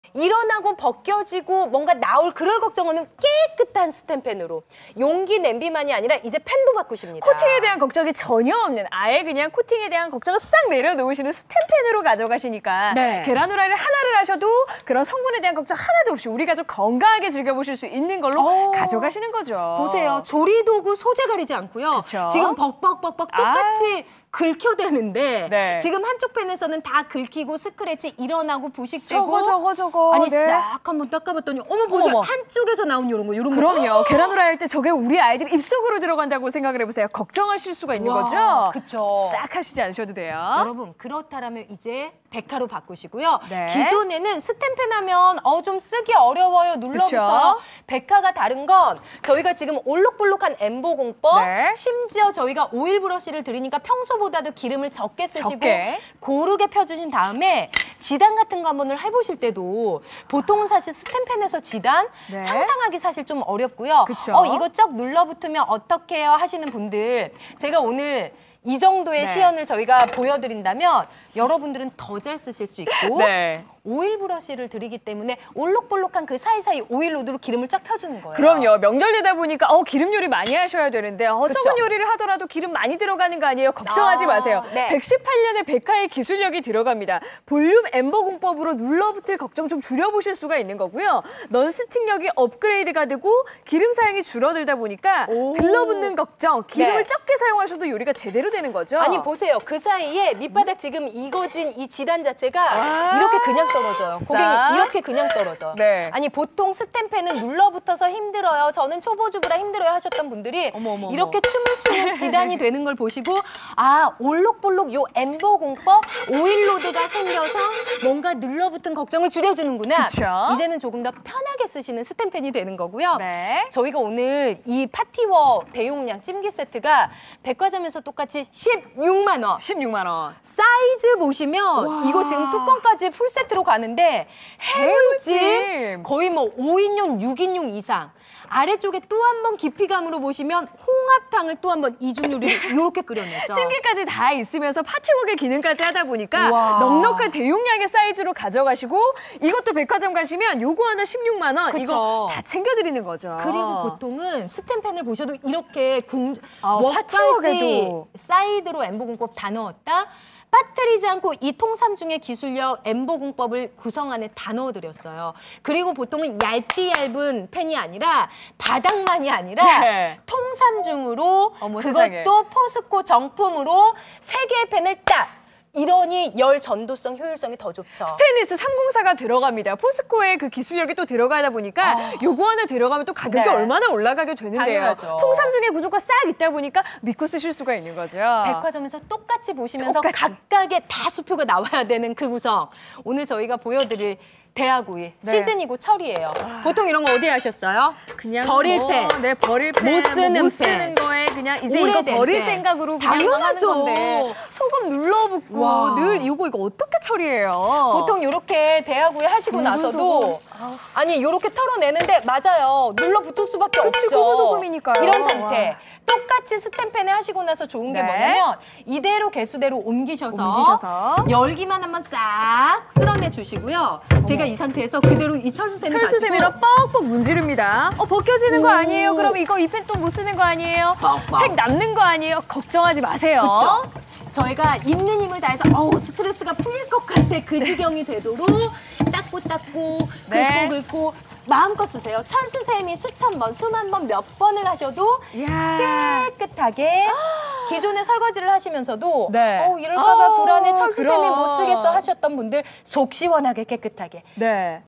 일어나고 벗겨지고 뭔가 나올 그럴 걱정은 깨끗한 스텐펜으로 용기 냄비만이 아니라 이제 펜도 바꾸십니다. 코팅에 대한 걱정이 전혀 없는 아예 그냥 코팅에 대한 걱정을 싹 내려놓으시는 스텐펜으로 가져가시니까 네. 계란 후라이를 하나를 하셔도 그런 성분에 대한 걱정 하나도 없이 우리 가족 건강하게 즐겨보실 수 있는 걸로 가져가시는 거죠. 보세요. 조리도구 소재 가리지 않고요. 그쵸? 지금 벅벅벅벅 똑같이 긁혀대는데 네. 지금 한쪽 펜에서는 다 긁히고 스크래치 일어나고 부식되고 저거 아니 네. 싹 한번 닦아봤더니 어머 보세요. 어머. 한쪽에서 나온 이런 거 그럼요. 계란 후라이 할 때 저게 우리 아이들 입속으로 들어간다고 생각을 해보세요. 걱정하실 수가 있는 와, 거죠? 그쵸. 싹 하시지 않으셔도 돼요. 여러분 그렇다라면 이제 백화로 바꾸시고요. 네. 기존에는 스텐펜 하면 좀 쓰기 어려워요. 눌러붙어요. 그쵸? 백화가 다른 건 저희가 지금 올록볼록한 엠보 공법 네. 심지어 저희가 오일 브러쉬를 드리니까 평소보다도 기름을 적게 쓰시고 적게. 고르게 펴주신 다음에 지단 같은 거 한번 해보실 때도 보통은 사실 스텐펜에서 지단 네. 상상하기 사실 좀 어렵고요. 그쵸? 이거 쩍 눌러붙으면 어떡해요 하시는 분들 제가 오늘 이 정도의 네. 시연을 저희가 보여드린다면 여러분들은 더 잘 쓰실 수 있고 네. 오일 브러쉬를 드리기 때문에 올록볼록한 그 사이사이 오일 로드로 기름을 쫙 펴주는 거예요. 그럼요. 명절 되다 보니까 기름 요리 많이 하셔야 되는데 그쵸? 적은 요리를 하더라도 기름 많이 들어가는 거 아니에요? 걱정하지 마세요. 네. 118년의 백화의 기술력이 들어갑니다. 볼륨 엠버 공법으로 눌러붙을 걱정 좀 줄여보실 수가 있는 거고요. 넌스틱력이 업그레이드가 되고 기름 사용이 줄어들다 보니까 들러붙는 걱정, 기름을 네. 적게 사용하셔도 요리가 제대로 되는 거죠. 아니 보세요. 그 사이에 밑바닥 지금 익어진 이 지단 자체가 이렇게 그냥 떨어져요. 고객님 싹. 이렇게 그냥 떨어져. 네. 아니 보통 스텐펜은 눌러붙어서 힘들어요. 저는 초보주부라 힘들어요 하셨던 분들이 어머. 이렇게 춤을 추는 지단이 되는 걸 보시고 올록볼록 요 엠버 공법 오일로드가 생겨서 뭔가 눌러붙은 걱정을 줄여주는구나. 그쵸? 이제는 조금 더 편하게 쓰시는 스텐펜이 되는 거고요. 네. 저희가 오늘 이 파티워 대용량 찜기 세트가 백화점에서 똑같이 16만 원. 16만 원. 사이즈 보시면 이거 지금 뚜껑까지 풀세트로 가는데 해물찜 해물찜. 거의 뭐 5인용, 6인용 이상. 아래쪽에 또 한 번 깊이감으로 보시면 홍합탕을 또 한 번 이중 요리를 이렇게 끓여내죠. 찜기까지 다 있으면서 파티웍의 기능까지 하다 보니까 우와. 넉넉한 대용량의 사이즈로 가져가시고 이것도 백화점 가시면 요거 하나 16만 원 그쵸. 이거 다 챙겨드리는 거죠. 그리고 보통은 스텐펜을 보셔도 이렇게 파티웍에도. 웍까지 사이드로 엠보 공법 다 넣었다. 빠뜨리지 않고 이 통삼 중의 기술력 엠보 공법을 구성 안에 다 넣어드렸어요. 그리고 보통은 얇은 펜이 아니라 바닥만이 아니라 네. 통삼 중으로 어머, 그것도 세상에. 포스코 정품으로 3개의 펜을 딱 이러니 열 전도성, 효율성이 더 좋죠. 스테인리스 304가 들어갑니다. 포스코의 그 기술력이 또 들어가다 보니까 요거 하나 들어가면 또 가격이 네. 얼마나 올라가게 되는데요. 당연하죠. 통삼 중의 구조가 싹 있다 보니까 믿고 쓰실 수가 있는 거죠. 백화점에서 똑같이 보시면서 똑같이. 각각의 다 수표가 나와야 되는 그 구성. 오늘 저희가 보여드릴 대하구이 네. 시즌이고 철이에요. 보통 이런 거 어디에 하셨어요? 그냥 버릴 펜. 네, 버릴 펜. 못 쓰는 못 쓰는 펜. 거에 그냥 이제 이거 오래된 버릴 펜. 생각으로 그냥 하는 당연하죠. 건데 소금 눌러붙고 와. 늘 이거 어떻게 처리해요? 보통 이렇게 대하구이 하시고 나서도 아니 이렇게 털어내는데 맞아요. 눌러붙을 수밖에 그치, 없죠. 그거 소금이니까요. 이런 상태. 와. 똑같이 스텐펜에 하시고 나서 좋은 게 네. 뭐냐면 이대로 개수대로 옮기셔서 옮기셔서. 열기만 한번 싹 쓸어내 주시고요. 제가 이 상태에서 그대로 이 철수샘을 철수세미로 뻑뻑 문지릅니다. 벗겨지는 거 아니에요? 그럼 이거 이 펜 또 못 쓰는 거 아니에요? 뻑뻑. 색 남는 거 아니에요? 걱정하지 마세요. 그렇죠? 저희가 있는 힘을 다해서 스트레스가 풀릴 것 같아 그 지경이 되도록 닦고 네. 긁고 마음껏 쓰세요. 철수샘이 수천 번, 수만 번, 몇 번을 하셔도 이야. 깨끗하게 기존에 설거지를 하시면서도 네. 이럴까 봐 불안해 철수샘이 그럼. 못 쓰겠어 하셨던 분들 속 시원하게 깨끗하게 네.